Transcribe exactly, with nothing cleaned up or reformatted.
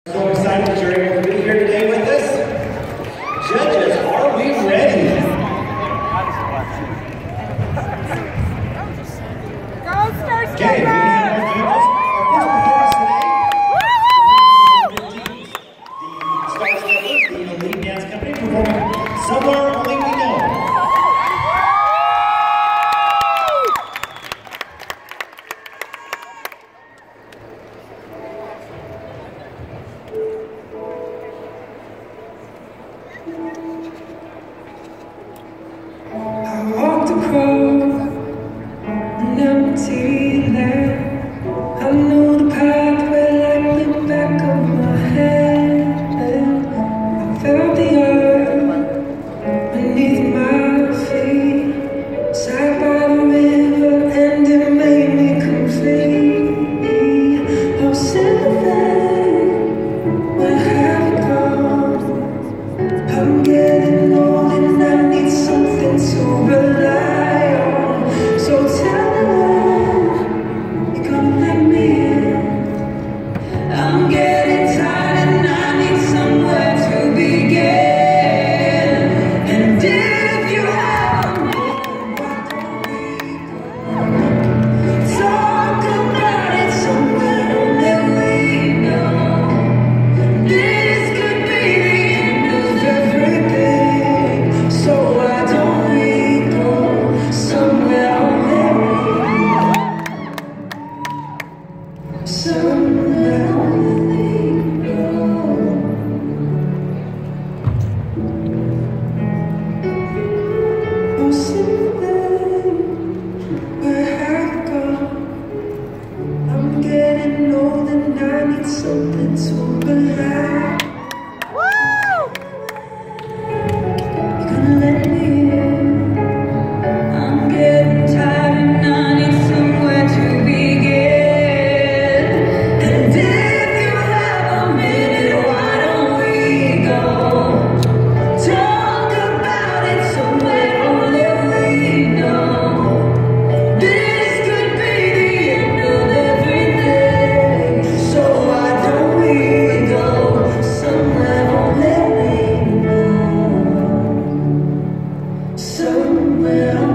So excited that you're able to be here today with us. Judges, are we ready? Girls first. Okay, we have our judges. Our first performance today. The Star Steppers, the elite dance company, performing Somewhere Only We Know. I walked across an empty land. I know the pathway like the back of my hand. I felt the earth beneath my feet. Sat by the river and it made me complete. Oh, sympathy, where have you gone? I'm getting old and I need something to rely on. So tell me when you're gonna let me in. I'm getting tired and I need somewhere to begin. And if you have a minute, why don't we go talk about it somewhere only we know? This could be the end of everything. So why don't we go somewhere only we know? Somewhere only we know. Oh, somewhere, where have you gone? I'm getting old and I need something to rely. You're gonna let me in. I'm getting tired and I need somewhere to begin. And if you have a minute, why don't we go talk about it somewhere only we know? This could be the end of everything. So why don't we go somewhere only we know? Somewhere